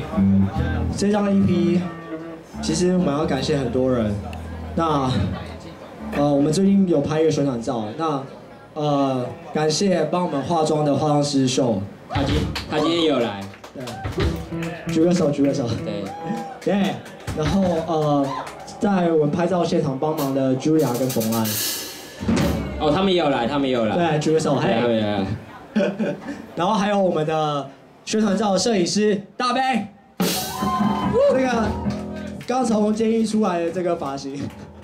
这张 EP， 其实我们要感谢很多人。那我们最近有拍一个宣传照，那感谢帮我们化妆的化妆师秀， 他今天也有来。 对，举个手。对，然后在我们拍照现场帮忙的 Julia 跟冯安。 哦，他们也有来。 对，举个手。 对，他们也有来。 然后还有我们的宣传照摄影师大杯，这个刚从监狱出来的这个发型。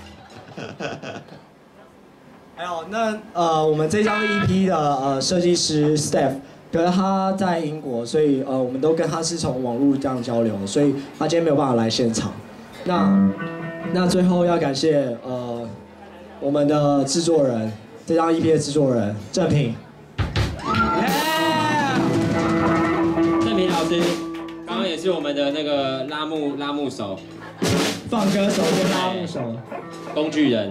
还有我们这张 EP 的设计师 Steph， 可是他在英国，所以我们都跟他是从网络这样交流，所以他今天没有办法来现场。那最后要感谢我们的制作人，这张 EP 的制作人郑平。 郑平老师，刚刚也是我们的那个拉木手， 放歌手跟拉木手， 工具人。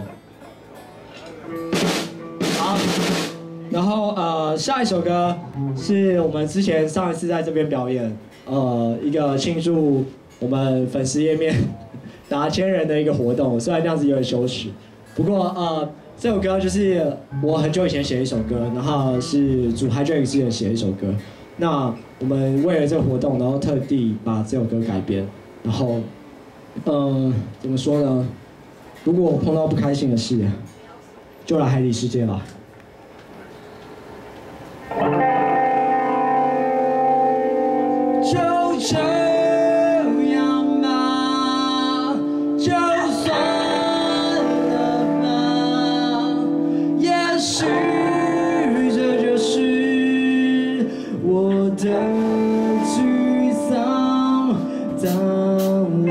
好，然后下一首歌是我们上一次在这边表演，一个庆祝我们粉丝页面达1000人的一个活动，虽然这样子有点羞耻，不过这首歌就是我很久以前写一首歌，然后是主 Hydrake 之前写一首歌，那我们为了这个活动，然后特地把这首歌改编，然后怎么说呢？如果我碰到不开心的事，就来海底世界吧。就这样吧，就算了吧，也许这就是我的沮丧。当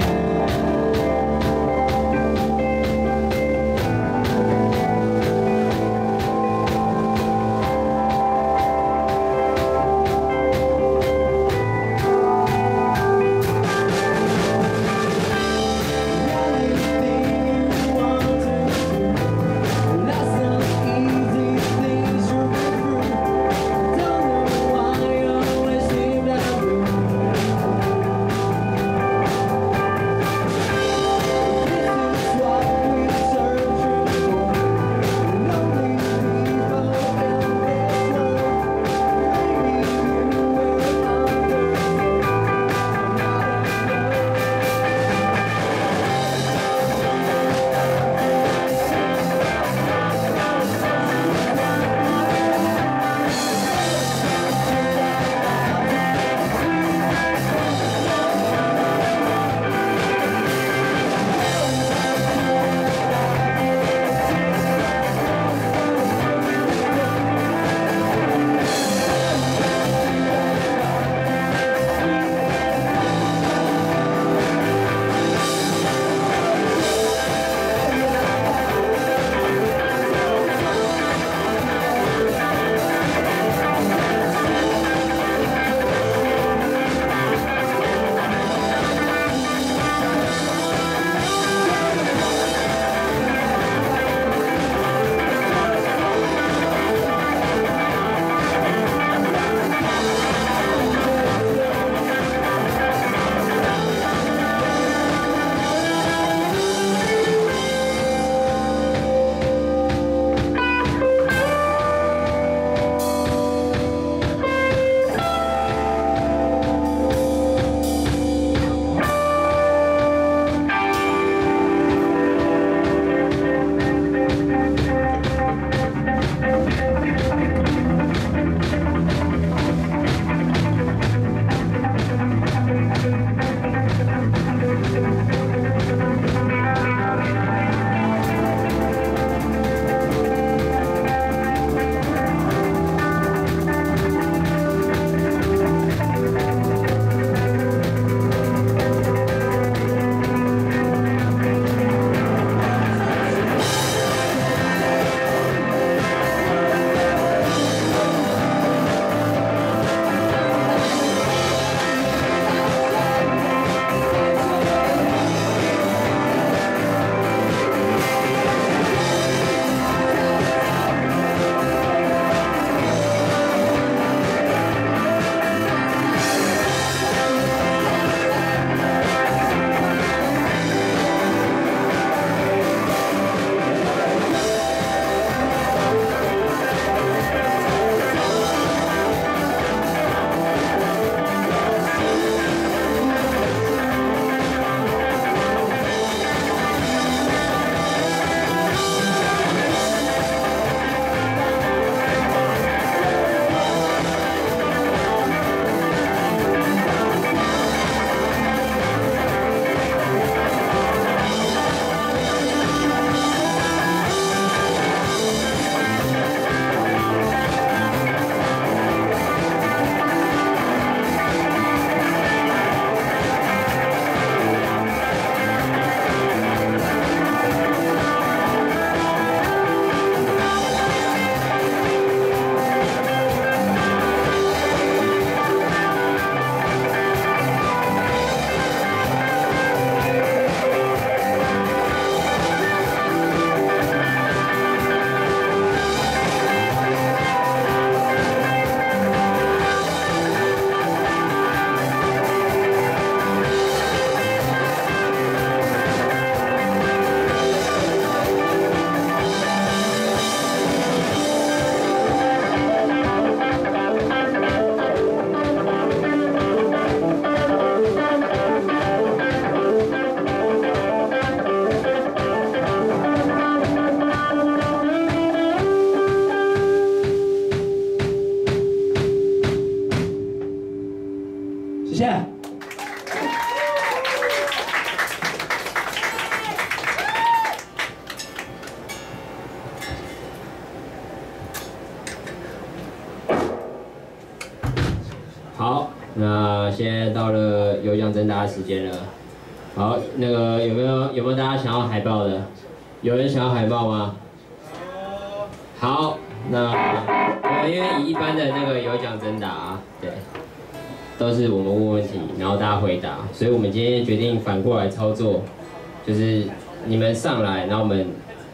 好，那现在到了有奖征答的时间了。好，那个有没有大家想要海报的？有人想要海报吗？好，那因为以一般的那个有奖征答，对，都是我们问问题，然后大家回答，所以我们今天决定反过来操作，就是你们上来，然后我们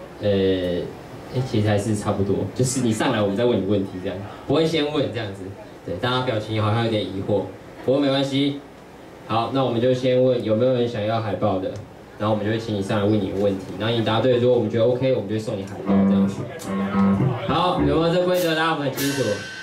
其实还是差不多，就是你上来，我们再问你问题这样，不会先问这样子。对，大家表情好像有点疑惑，不过没关系。好，那我们就先问有没有人想要海报的，然后我们就会请你上来问你的问题，然后你答对，如果我们觉得 OK， 我们就会送你海报这样子。好，有没有这规则大家我们很清楚？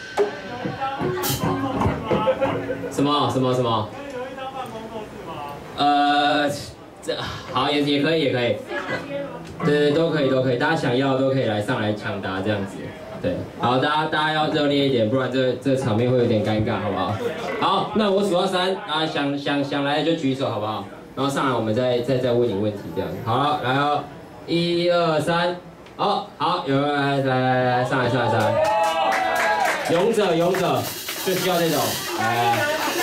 什么？有一张办公作室吗？这好也可以。对，都可以，大家想要都可以来上来抢答这样子。对，好，大家要热烈一点，不然这场面会有点尴尬，好不好？好，那我数到3，啊，想来的就举手，好不好？然后上来我们再问你问题，这样。好了，来哦，1、2、3，好，有人来，上来，勇者就需要这种，来。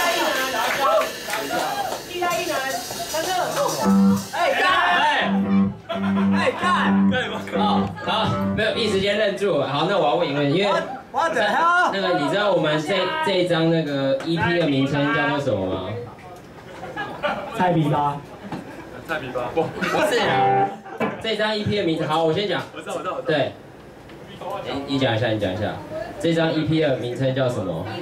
一男，三个，干！好，没有，一时间愣住。好，那我要问你问题，因为那个你知道我们这一张那个 EP 的名称叫做什么吗？ 菜比吧， 不是啊，这张 EP 的名称，好，我先讲。我知道。对，你讲一下，这张 EP 的名称叫什么？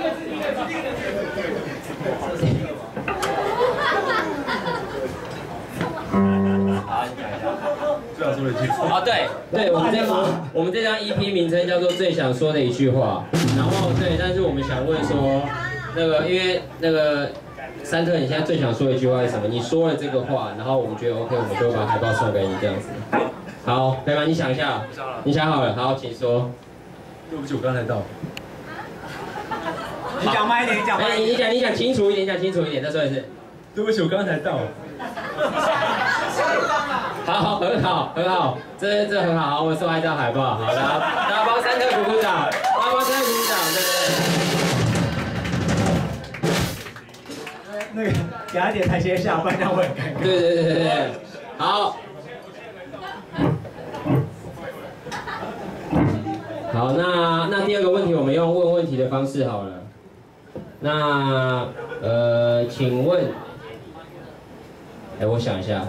最想说的一句话。 哦，对，我们这张 EP 名称叫做最想说的一句话。然后对，但是我们想问说，那个因为那个三特，你现在最想说的一句话是什么？你说了这个话，然后我们觉得 OK， 我们就会把海报送给你这样子。好，可以吗？你想一下。你想好了，好，请说。 对不起，我刚才到。 你讲慢一点， 你讲清楚一点，再说一次。 对不起，我刚才到。 好，很好，这很好，好，我们送一张海报，好，大家帮三特鼓掌，对。 那个给他一点台阶下，不然这样会很尴尬。 对，好。好，那第二个问题，我们用问问题的方式好了。那请问，我想一下。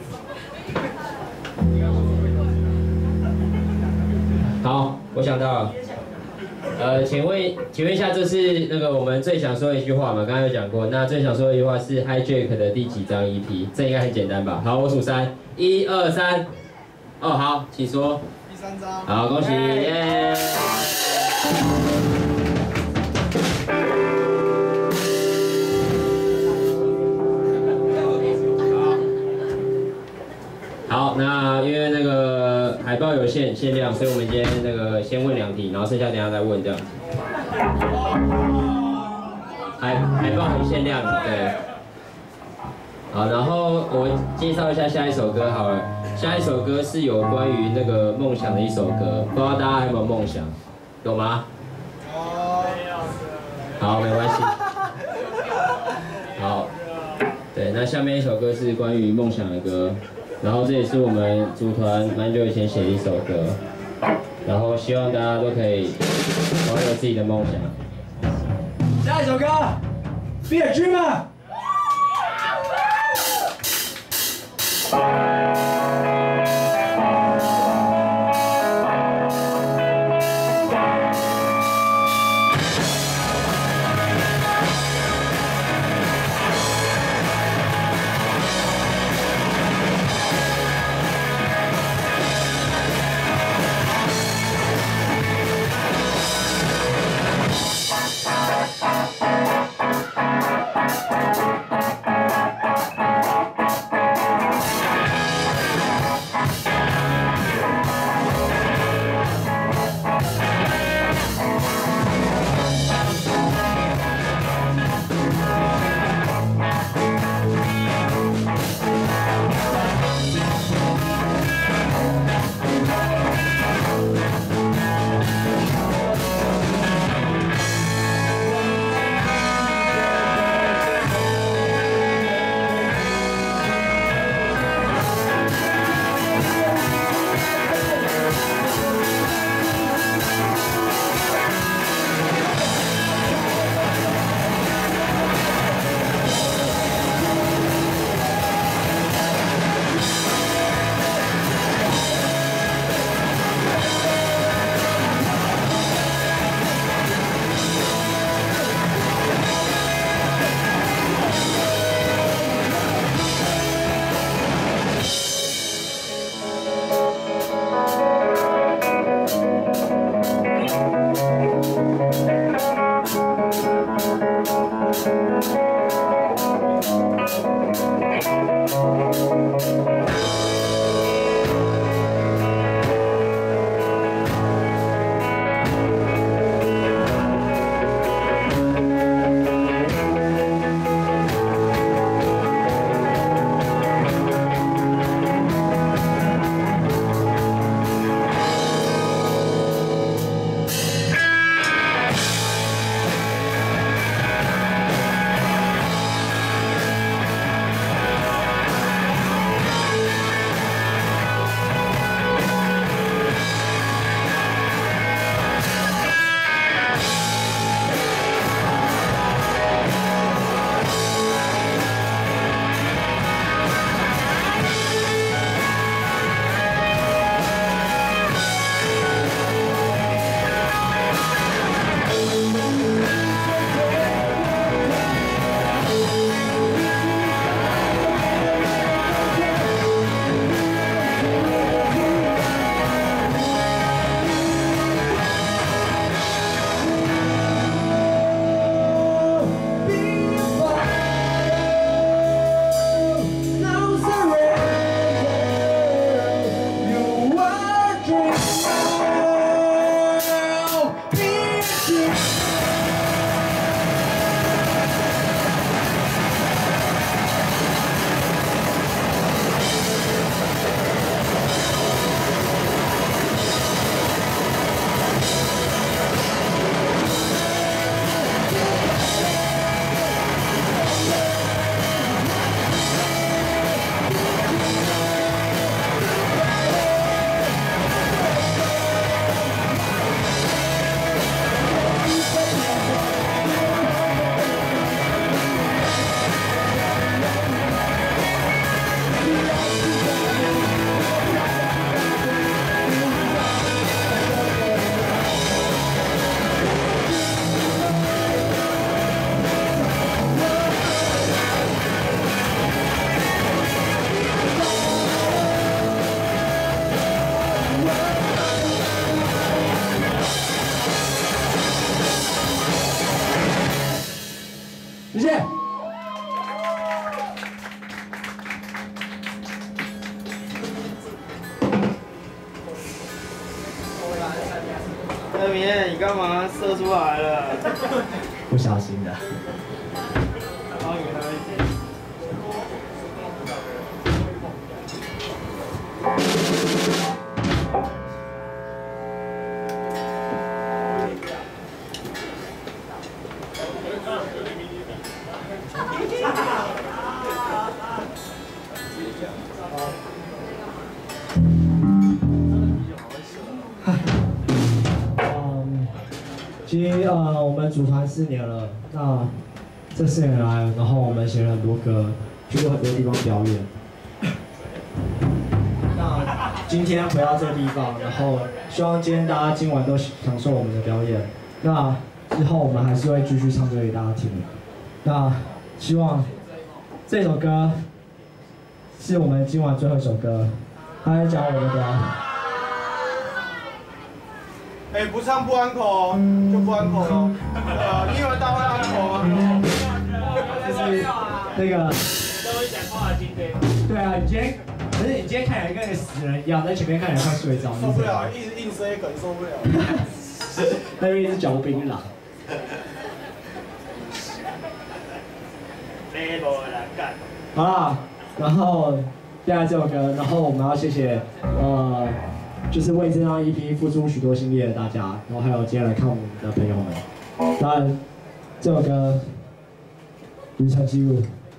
好，我想到了。请问一下，这是那个我们最想说的一句话吗？刚刚有讲过。那最想说的一句话是 Hijack 的第几张 EP？ 这应该很简单吧？好，我数3，1、2、3。哦，好，请说。 第3张。 好，恭喜耶！好，那因为那个海报有限量，所以我们今天那个先问2题，然后剩下等一下再问这样子。海报很限量，对。好，然后我介绍一下下一首歌好了。下一首歌是有关于那个梦想的一首歌，不知道大家有没有梦想？有吗？好，没关系。好，对，那下面一首歌是关于梦想的歌。然后这也是我们组团蛮久以前写的一首歌，然后希望大家都可以保有自己的梦想。 下一首歌 ，Be a Dreamer。 谢谢。 二明，你干嘛射出来了？ 不小心的。 帮你喝一点。 其实我们组团4年了，那这4年来，然后我们写了很多歌，去过很多地方表演。那今天回到这个地方，然后希望今晚都享受我们的表演。那之后我们还是会继续唱歌给大家听。那希望这首歌是我们今晚最后一首歌，它在讲我们的。 哎，不唱不安口哦，就不安口哦。你以为大会安口吗？ 就是那个。 都会讲话的今天。 对啊，可是你今天看起来跟个死人一样，在前面看起来快睡着。 受不了，一直硬塞梗受不了。 那边是嚼槟榔。好啦，然后现在这首歌，然后我们要谢谢就是为这张 EP 付出许多心力的大家，然后还有今天来看我们的朋友们。当然，这首歌《旅程记录》。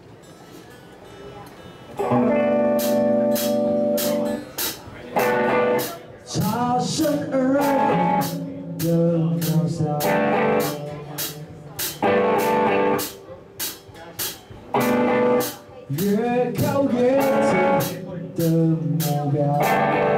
擦身而过的渺小，越靠越近的目标。